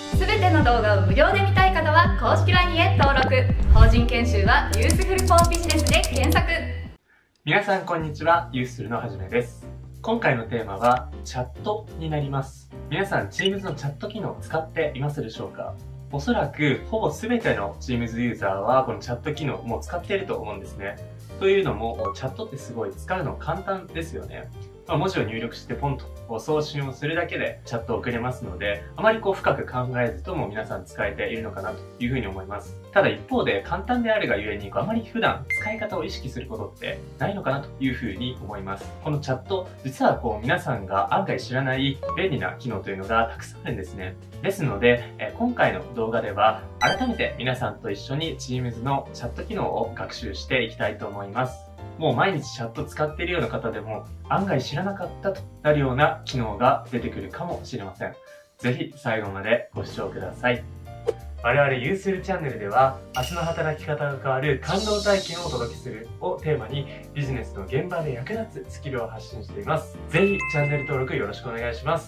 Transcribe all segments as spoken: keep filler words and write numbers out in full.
すべての動画を無料で見たい方は公式 ライン へ登録。法人研修はユースフルフォービジネスで検索。 皆さんこんにちは、ユースフルのはじめです。今回のテーマはチャットになります。皆さん Teams のチャット機能を使っていますでしょうか？おそらくほぼ全ての Teams ユーザーはこのチャット機能をもう使っていると思うんですね。というのも、チャットってすごい使うの簡単ですよね。まあ、文字を入力してポンと送信をするだけでチャットを送れますので、あまりこう深く考えずとも皆さん使えているのかなというふうに思います。ただ一方で簡単であるがゆえに、あまり普段使い方を意識することってないのかなというふうに思います。このチャット、実はこう皆さんが案外知らない便利な機能というのがたくさんあるんですね。ですので、え今回の動画では改めて皆さんと一緒に Teams のチャット機能を学習していきたいと思います。もう毎日チャット使っているような方でも案外知らなかったとなるような機能が出てくるかもしれません。ぜひ最後までご視聴ください。我々ユースルチャンネルでは明日の働き方が変わる感動体験をお届けするをテーマにビジネスの現場で役立つスキルを発信しています。ぜひチャンネル登録よろしくお願いします。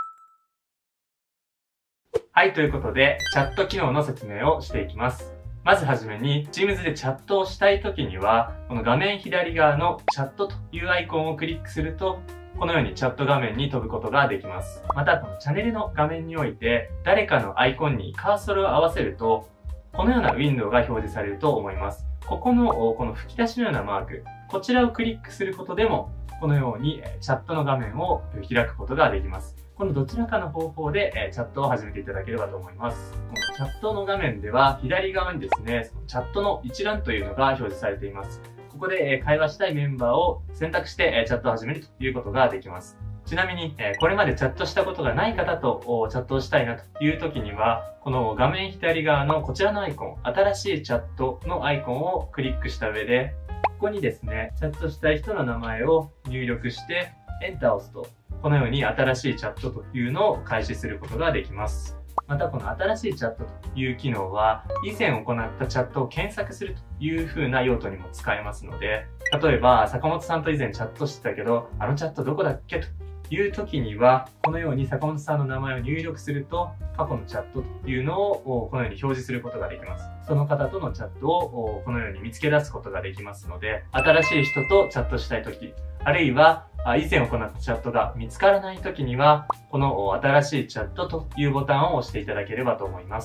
はい、ということでチャット機能の説明をしていきます。まずはじめに Teams でチャットをしたいときにはこの画面左側のチャットというアイコンをクリックするとこのようにチャット画面に飛ぶことができます。またこのチャンネルの画面において誰かのアイコンにカーソルを合わせるとこのようなウィンドウが表示されると思います。ここのこの吹き出しのようなマーク、こちらをクリックすることでもこのようにチャットの画面を開くことができます。このどちらかの方法でチャットを始めていただければと思います。このチャットの画面では左側にですね、チャットの一覧というのが表示されています。ここで会話したいメンバーを選択してチャットを始めるということができます。ちなみに、これまでチャットしたことがない方とチャットをしたいなという時には、この画面左側のこちらのアイコン、新しいチャットのアイコンをクリックした上で、ここにですね、チャットしたい人の名前を入力して、エンターを押すと、このように新しいチャットというのを開始することができます。またこの新しいチャットという機能は以前行ったチャットを検索するという風な用途にも使えますので、例えば坂本さんと以前チャットしてたけど、あのチャットどこだっけという時には、このように坂本さんの名前を入力すると過去のチャットというのをこのように表示することができます。その方とのチャットをこのように見つけ出すことができますので、新しい人とチャットしたい時、あるいは以前行ったチャットが見つからない時には、この新しいチャットというボタンを押していただければと思います。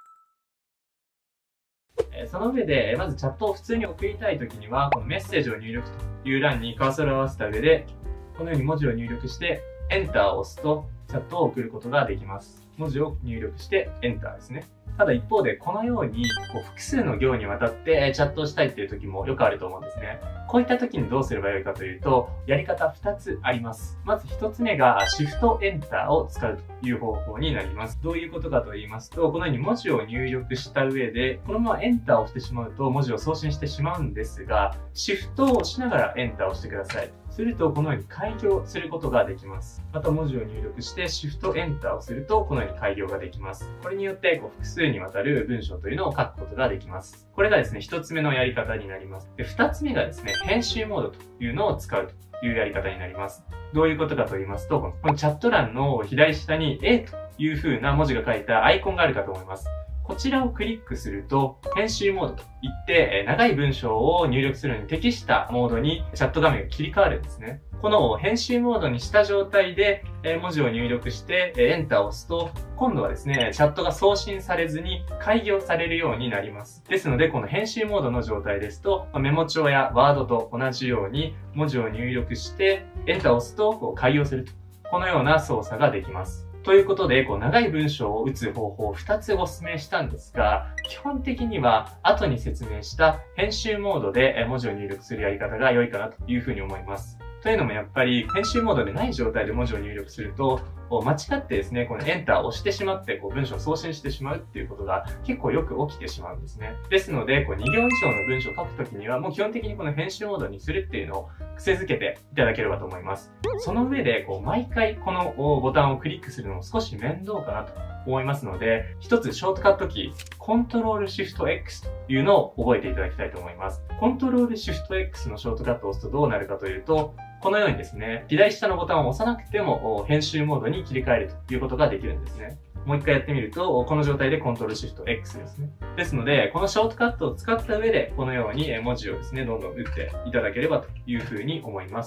その上で、まずチャットを普通に送りたい時には、このメッセージを入力という欄にカーソルを合わせた上で、このように文字を入力して、エンターを押すと、チャットを送ることができます。文字を入力して、エンターですね。ただ一方で、このようにこう複数の行にわたってチャットをしたいっていう時もよくあると思うんですね。こういった時にどうすればよいかというと、やり方ふたつあります。まずひとつめがシフトエンターを使うという方法になります。どういうことかと言いますと、このように文字を入力した上で、このままエンターを押してしまうと文字を送信してしまうんですが、シフトを押しながらエンターを押してください。するとこのように開業することができます。また文字を入力してシフトエンターをするとこのように開業ができます。これによってこう複数にわたる文章というのを書くことができます。これがですね、ひとつめのやり方になります。で、ふたつめがですね、編集モードというのを使うというやり方になります。どういうことかと言いますと、このチャット欄の左下に A という風な文字が書いたアイコンがあるかと思います。こちらをクリックすると、編集モードといって、長い文章を入力するのに適したモードにチャット画面が切り替わるんですね。この編集モードにした状態で文字を入力してエンターを押すと、今度はですね、チャットが送信されずに開業されるようになります。ですので、この編集モードの状態ですと、メモ帳やワードと同じように文字を入力してエンターを押すと開業すると。このような操作ができます。ということで、こう長い文章を打つ方法をふたつご説明したんですが、基本的には後に説明した編集モードで文字を入力するやり方が良いかなというふうに思います。というのもやっぱり編集モードでない状態で文字を入力すると、間違ってですね、このエンターを押してしまってこう文章を送信してしまうっていうことが結構よく起きてしまうんですね。ですので、こうに行以上の文章を書くときにはもう基本的にこの編集モードにするっていうのを癖づけていただければと思います。その上で、こう毎回このボタンをクリックするのも少し面倒かなと思いますので、一つショートカットキー、コントロールシフト X というのを覚えていただきたいと思います。コントロールシフト X のショートカットを押すとどうなるかというと、このようにですね、左下のボタンを押さなくても編集モードに切り替えるということができるんですね。 もう一回やってみると、この状態でコントロールシフトエックス ですね。ですので、このショートカットを使った上で、このように文字をですね、どんどん打っていただければというふうに思います。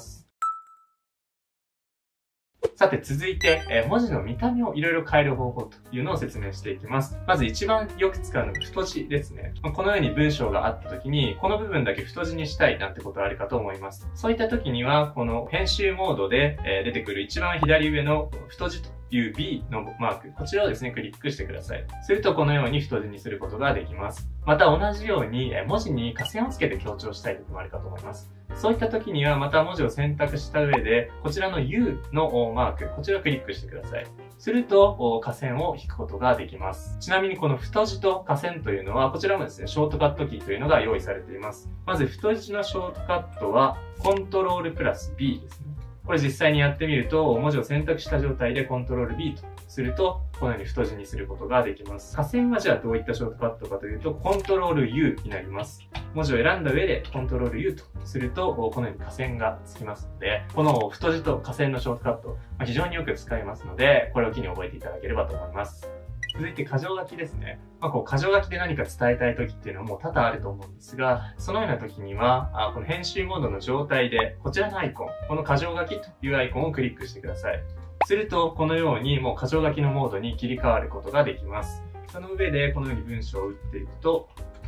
さて続いて、えー、文字の見た目をいろいろ変える方法というのを説明していきます。まず一番よく使うのが太字ですね。このように文章があった時に、この部分だけ太字にしたいなんてことあるかと思います。そういった時には、この編集モードで、えー、出てくる一番左上の太字という B のマーク、こちらをですね、クリックしてください。するとこのように太字にすることができます。また同じように、文字に下線をつけて強調したい時もあるかと思います。そういった時には、また文字を選択した上で、こちらの U のマーク、こちらをクリックしてください。すると、下線を引くことができます。ちなみにこの太字と下線というのは、こちらもですね、ショートカットキーというのが用意されています。まず太字のショートカットは、コントロールプラス B ですね。これ実際にやってみると、文字を選択した状態でコントロール B とすると、このように太字にすることができます。下線はじゃあどういったショートカットかというと、コントロール U になります。文字を選んだ上でコントロール U とすると、このように下線がつきますので、この太字と下線のショートカット、非常によく使いますので、これを機に覚えていただければと思います。続いて、箇条書きですね。まあ、こう、箇条書きで何か伝えたい時っていうのはもう多々あると思うんですが、そのような時には、あこの編集モードの状態で、こちらのアイコン、この箇条書きというアイコンをクリックしてください。すると、このようにもう箇条書きのモードに切り替わることができます。その上で、このように文章を打っていくと、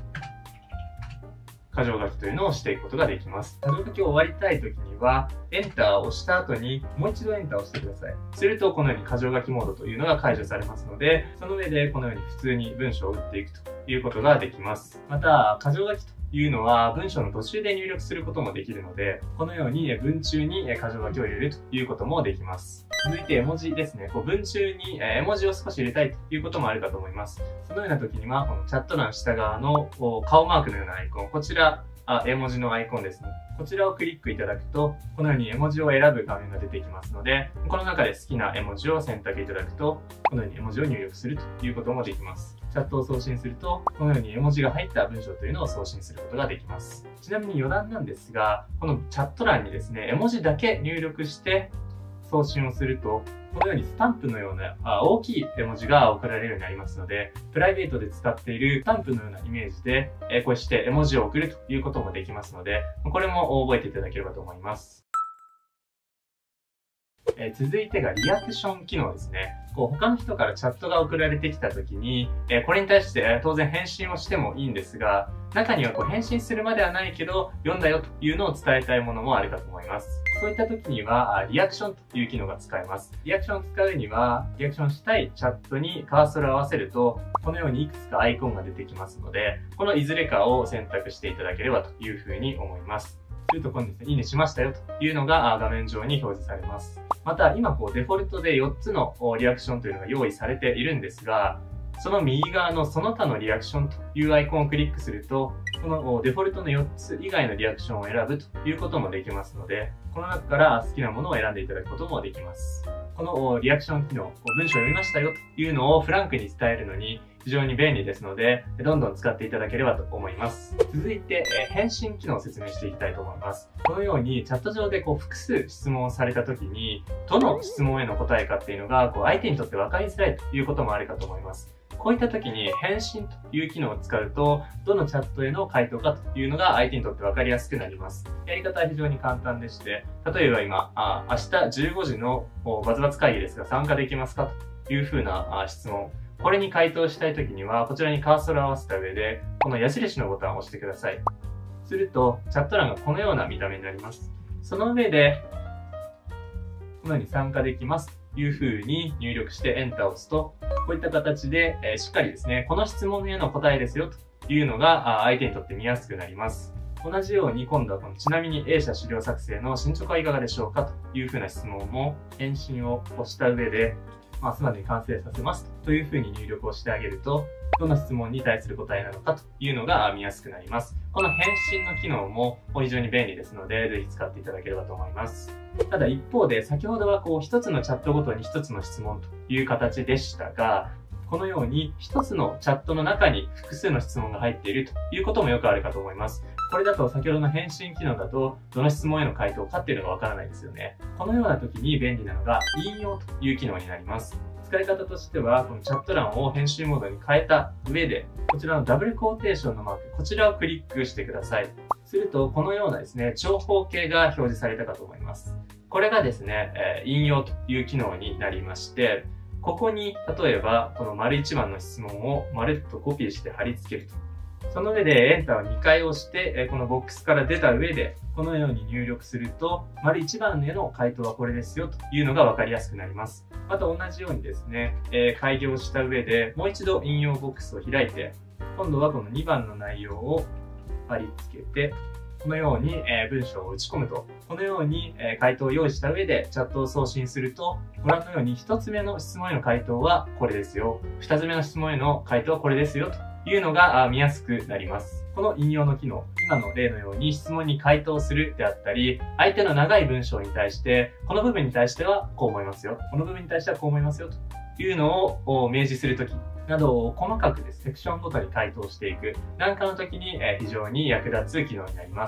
箇条書きというのをしていくことができます。箇条書きを終わりたい時には、エンターを押した後にもう一度エンターを押してください。すると、このように箇条書きモードというのが解除されますので、その上でこのように普通に文章を打っていくということができます。また、箇条書きというのは文章の途中で入力することもできるので、このように文中に箇条書きを入れるということもできます。続いて絵文字ですね。こう文中に絵文字を少し入れたいということもあるかと思います。そのような時には、このチャット欄下側の顔マークのようなアイコン、こちら、あ、絵文字のアイコンですね。こちらをクリックいただくと、このように絵文字を選ぶ画面が出てきますので、この中で好きな絵文字を選択いただくと、このように絵文字を入力するということもできます。チャットを送信すると、このように絵文字が入った文章というのを送信することができます。ちなみに余談なんですが、このチャット欄にですね、絵文字だけ入力して送信をすると、このようにスタンプのようなあ大きい絵文字が送られるようになりますので、プライベートで使っているスタンプのようなイメージで、えこうして絵文字を送るということもできますので、これも覚えていただければと思います。えー、続いてがリアクション機能ですね。こう他の人からチャットが送られてきたときに、えー、これに対して、えー、当然返信をしてもいいんですが、中にはこう返信するまではないけど、読んだよというのを伝えたいものもあるかと思います。そういった時には、リアクションという機能が使えます。リアクションを使うには、リアクションしたいチャットにカーソルを合わせると、このようにいくつかアイコンが出てきますので、このいずれかを選択していただければというふうに思います。すると、今度ですね、いいねしましたよというのが画面上に表示されます。また、今こうデフォルトでよっつのリアクションというのが用意されているんですが、その右側のその他のリアクションというアイコンをクリックすると、このデフォルトのよっつ以外のリアクションを選ぶということもできますので、この中から好きなものを選んでいただくこともできます。このリアクション機能、文章を読みましたよというのをフランクに伝えるのに非常に便利ですので、どんどん使っていただければと思います。続いて、返信機能を説明していきたいと思います。このようにチャット上でこう複数質問をされたときに、どの質問への答えかっていうのがこう相手にとって分かりづらいということもあるかと思います。こういった時に返信という機能を使うと、どのチャットへの回答かというのが相手にとって分かりやすくなります。やり方は非常に簡単でして、例えば今、あ明日じゅうごじのバズバズ会議ですが参加できますかというふうな質問。これに回答したい時には、こちらにカーソルを合わせた上で、この矢印のボタンを押してください。すると、チャット欄がこのような見た目になります。その上で、このように参加できますというふうに入力してエンターを押すと、こういった形で、えー、しっかりですね、この質問への答えですよというのが相手にとって見やすくなります。同じように今度はこのちなみに A 社資料作成の進捗はいかがでしょうかというふうな質問も返信を押した上で、まあ、明日までに完成させますというふうに入力をしてあげると、どの質問に対する答えなのかというのが見やすくなります。この返信の機能も非常に便利ですので、ぜひ使っていただければと思います。ただ一方で、先ほどはこう一つのチャットごとに一つの質問という形でしたが、このように一つのチャットの中に複数の質問が入っているということもよくあるかと思います。これだと先ほどの返信機能だと、どの質問への回答かっていうのがわからないですよね。このような時に便利なのが引用という機能になります。 使い方としては、このチャット欄を編集モードに変えた上で、こちらのダブルコーテーションのマーク、こちらをクリックしてください。すると、このようなですね、長方形が表示されたかと思います。これがですね、えー、引用という機能になりまして、ここに、例えば、この丸いちばんの質問をまるっとコピーして貼り付けると。その上でエンターをにかい押して、このボックスから出た上で、このように入力すると、丸いちばんへの回答はこれですよというのが分かりやすくなります。また同じようにですね、えー、開業した上で、もう一度引用ボックスを開いて、今度はこのにばんの内容を貼り付けて、このように、えー、文章を打ち込むと、このように、えー、回答を用意した上でチャットを送信すると、ご覧のようにひとつめの質問への回答はこれですよ。ふたつめの質問への回答はこれですよというのが見やすくなります。この引用の機能、今の例のように質問に回答するであったり、相手の長い文章に対して、この部分に対してはこう思いますよ。この部分に対してはこう思いますよというのを明示するときなどを細かくです。セクションごとに回答していく。なんかの時に非常に役立つ機能になります。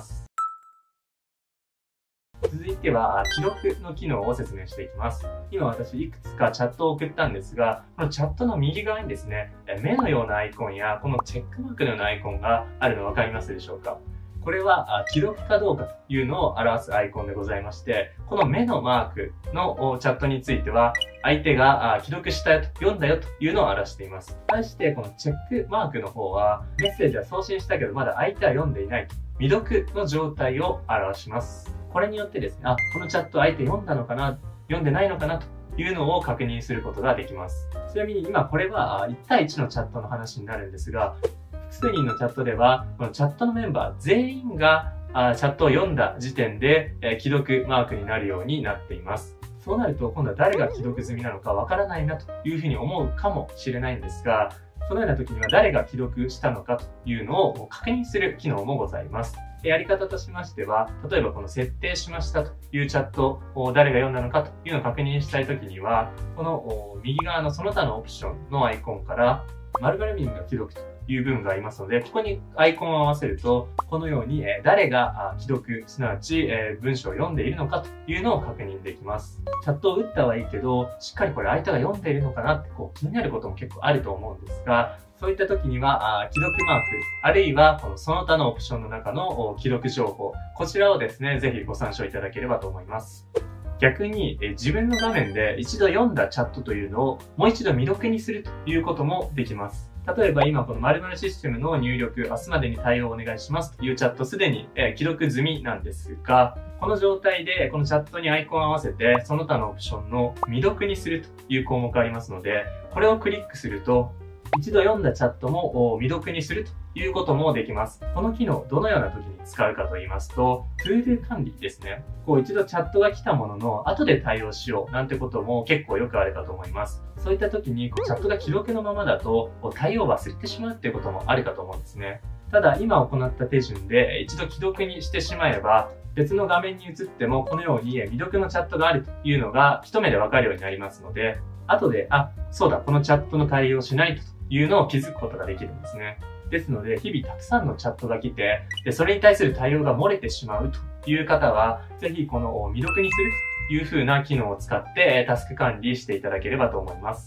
続いては、記録の機能を説明していきます。今私いくつかチャットを送ったんですが、このチャットの右側にですね、目のようなアイコンやこのチェックマークのようなアイコンがあるの分かりますでしょうか？これは記録かどうかというのを表すアイコンでございまして、この目のマークのチャットについては、相手が記録したよと、読んだよというのを表しています。対してこのチェックマークの方は、メッセージは送信したけどまだ相手は読んでいないと、未読の状態を表します。これによってですね、あ、このチャット相手読んだのかな、読んでないのかなというのを確認することができます。ちなみに今これはいち対いちのチャットの話になるんですが、複数人のチャットでは、このチャットのメンバー全員があチャットを読んだ時点で、えー、既読マークになるようになっています。そうなると今度は誰が既読済みなのかわからないなというふうに思うかもしれないんですが、そのような時には誰が既読したのかというのを確認する機能もございます。やり方としましては、例えばこの設定しましたというチャットを誰が読んだのかというのを確認したいときには、この右側のその他のオプションのアイコンから〇〇人が既読という部分がありますので、ここにアイコンを合わせると、このように誰が既読、すなわち文章を読んでいるのかというのを確認できます。チャットを打ったはいいけど、しっかりこれ相手が読んでいるのかなってこう気になることも結構あると思うんですが、そういった時には、既読マーク、あるいはこのその他のオプションの中の既読情報、こちらをですね、ぜひご参照いただければと思います。逆に、え自分の画面で一度読んだチャットというのをもう一度未読にするということもできます。例えば今この〇〇システムの入力、明日までに対応お願いしますというチャットすでに、え既読済みなんですが、この状態でこのチャットにアイコンを合わせてその他のオプションの未読にするという項目がありますので、これをクリックすると、一度読んだチャットも未読にするということもできます。この機能、どのような時に使うかと言いますと、トゥードゥ管理ですね。こう一度チャットが来たものの、後で対応しようなんてことも結構よくあるかと思います。そういった時に、こうチャットが既読のままだと、こう対応を忘れてしまうっていうこともあるかと思うんですね。ただ、今行った手順で、一度既読にしてしまえば、別の画面に移っても、このように未読のチャットがあるというのが一目でわかるようになりますので、後で、あ、そうだ、このチャットの対応しないというのを気づくことができるんですね。ですので、日々たくさんのチャットが来て、でそれに対する対応が漏れてしまうという方は、ぜひこの未読にするという風な機能を使ってタスク管理していただければと思います。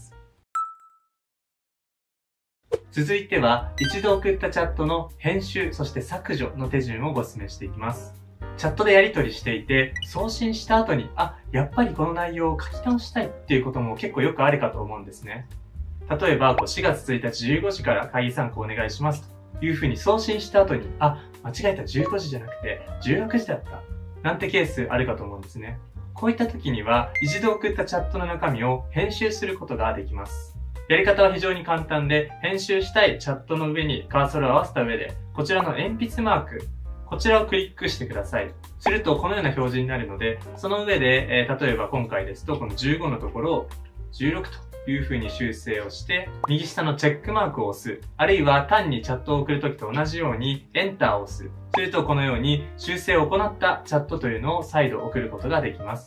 続いては、一度送ったチャットの編集、そして削除の手順をご説明していきます。チャットでやり取りしていて、送信した後に、あ、やっぱりこの内容を書き直したいっていうことも結構よくあるかと思うんですね。例えば、しがつついたちじゅうごじから会議参考お願いしますというふうに送信した後に、あ、間違えたじゅうごじじゃなくてじゅうろくじだった。なんてケースあるかと思うんですね。こういった時には、一度送ったチャットの中身を編集することができます。やり方は非常に簡単で、編集したいチャットの上にカーソルを合わせた上で、こちらの鉛筆マーク、こちらをクリックしてください。すると、このような表示になるので、その上で、えー、例えば今回ですと、このじゅうごのところをじゅうろくという風に修正をして、右下のチェックマークを押す。あるいは単にチャットを送るときと同じようにエンターを押す。するとこのように修正を行ったチャットというのを再度送ることができます。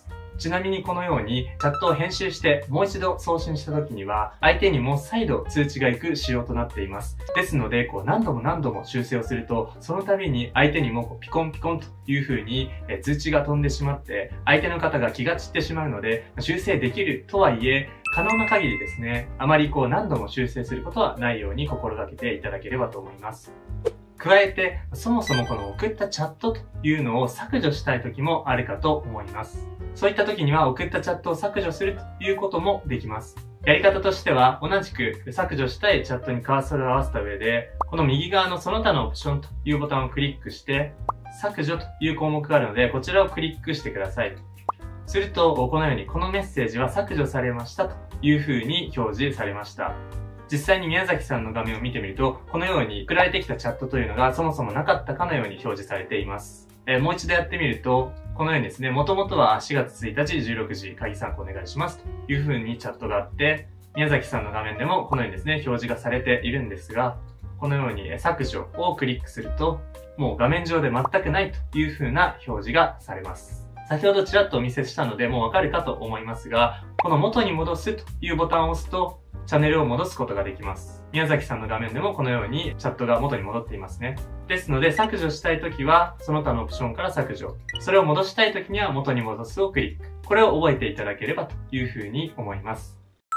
ちなみにこのようにチャットを編集してもう一度送信した時には相手にも再度通知が行く仕様となっています。ですので、こう何度も何度も修正をすると、その度に相手にもこうピコンピコンという風に通知が飛んでしまって、相手の方が気が散ってしまうので、修正できるとはいえ、可能な限りですね、あまりこう何度も修正することはないように心がけていただければと思います。加えて、そもそもこの送ったチャットというのを削除したい時もあるかと思います。そういった時には送ったチャットを削除するということもできます。やり方としては、同じく削除したいチャットにカーソルを合わせた上で、この右側のその他のオプションというボタンをクリックして、削除という項目があるので、こちらをクリックしてください。すると、このようにこのメッセージは削除されましたという風に表示されました。実際に宮崎さんの画面を見てみると、このように送られてきたチャットというのがそもそもなかったかのように表示されています。えー、もう一度やってみると、このようにですね、もともとはしがつついたちじゅうろくじ、鍵参考お願いしますという風にチャットがあって、宮崎さんの画面でもこのようにですね、表示がされているんですが、このように削除をクリックすると、もう画面上で全くないという風な表示がされます。先ほどちらっとお見せしたのでもうわかるかと思いますが、この元に戻すというボタンを押すと、チャンネルを戻すことができます。宮崎さんの画面でもこのようにチャットが元に戻っていますね。ですので、削除したいときは、その他のオプションから削除。それを戻したいときには元に戻すをクリック。これを覚えていただければというふうに思います。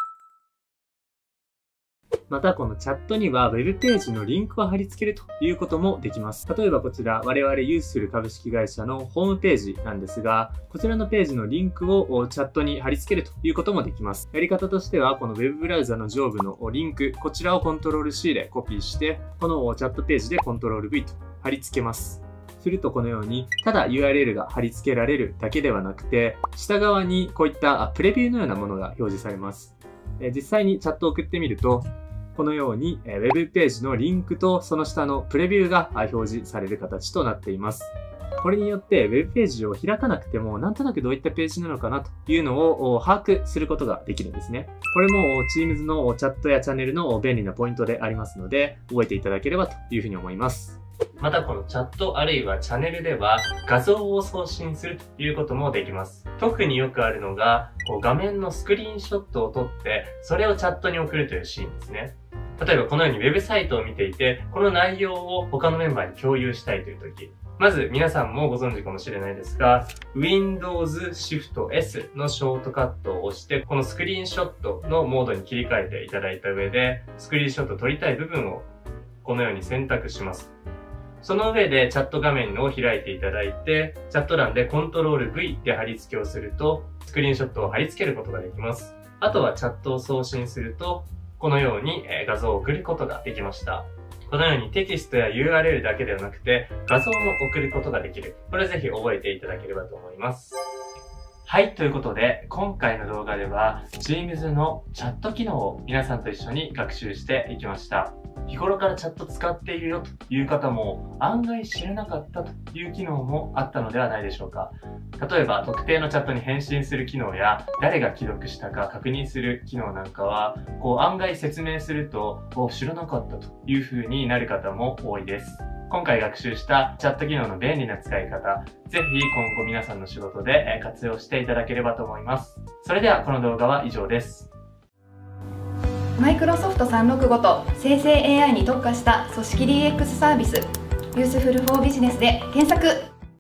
またこのチャットには Web ページのリンクを貼り付けるということもできます。例えばこちら我々ユースフル株式会社のホームページなんですが、こちらのページのリンクをチャットに貼り付けるということもできます。やり方としてはこの Web ブラウザの上部のリンク、こちらを コントロールシー でコピーして、このチャットページで コントロールブイ と貼り付けます。するとこのように、ただ ユーアールエル が貼り付けられるだけではなくて、下側にこういったプレビューのようなものが表示されます。実際にチャットを送ってみると、このように Web ページのリンクとその下のプレビューが表示される形となっています。これによって Web ページを開かなくてもなんとなくどういったページなのかなというのを把握することができるんですね。これも Teams のチャットやチャンネルの便利なポイントでありますので、覚えていただければというふうに思います。またこのチャットあるいはチャンネルでは画像を送信するということもできます。特によくあるのが、こう画面のスクリーンショットを撮ってそれをチャットに送るというシーンですね。例えばこのようにウェブサイトを見ていて、この内容を他のメンバーに共有したいという時、まず皆さんもご存知かもしれないですが、Windows Shift S のショートカットを押して、このスクリーンショットのモードに切り替えていただいた上で、スクリーンショットを撮りたい部分をこのように選択します。その上でチャット画面を開いていただいて、チャット欄で コントロールブイ で貼り付けをすると、スクリーンショットを貼り付けることができます。あとはチャットを送信すると、このように画像を送ることができました。このようにテキストや ユーアールエル だけではなくて、画像も送ることができる。これぜひ覚えていただければと思います。はい、ということで、今回の動画では、Teams のチャット機能を皆さんと一緒に学習していきました。日頃からチャット使っているよという方も案外知らなかったという機能もあったのではないでしょうか。例えば特定のチャットに返信する機能や誰が既読したか確認する機能なんかはこう案外説明すると知らなかったという風になる方も多いです。今回学習したチャット機能の便利な使い方、ぜひ今後皆さんの仕事で活用していただければと思います。それではこの動画は以上です。 マイクロソフトさんろくごと生成 エーアイ に特化した組織 ディーエックス サービスユースフルフォービジネスで検索。